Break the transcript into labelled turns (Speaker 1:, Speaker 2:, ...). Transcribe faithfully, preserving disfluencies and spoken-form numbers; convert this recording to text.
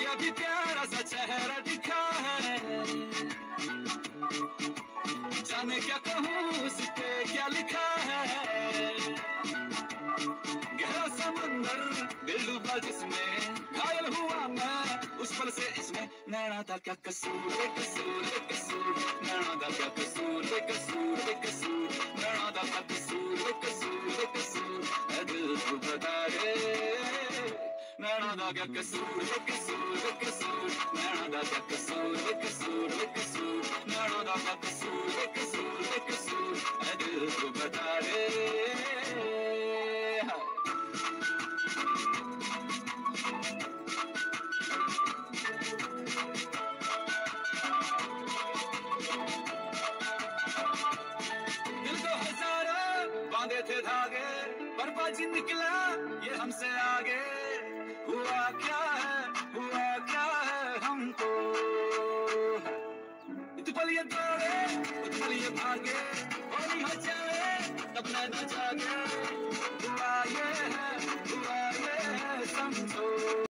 Speaker 1: अभी प्यारा सा चेहरा दिखा है, जाने क्या कहूँ उसके क्या लिखा है। गहरा समंदर दिल डूबा जिसमें, घायल हुआ मैं उस पल से इसमें। नैना था क्या कसूर, बेकसूर बेकसूर, नैना था क्या कसूर, बेकसूर बेकसूर, नैना था क्या कसूर, बेकसूर बेकसूर, ऐ दिल तू बता दे। नैना था क्या कसूर, बेकसूर बेकसूर, नैना था क्या कसूर, बेकसूर बेकसूर, नैना था क्या कसूर, बेकसूर बेकसूर, ऐ दिल तू बता दे। बांधे थे धागे पर बाजी निकला ये हमसे आगे। हुआ क्या है, हुआ क्या है हमको, इत पल ये दौड़े इत पल ये भागे, होनी हो जाए तब मैं न जागे। हुआ ये है, हुआ ये है समझो।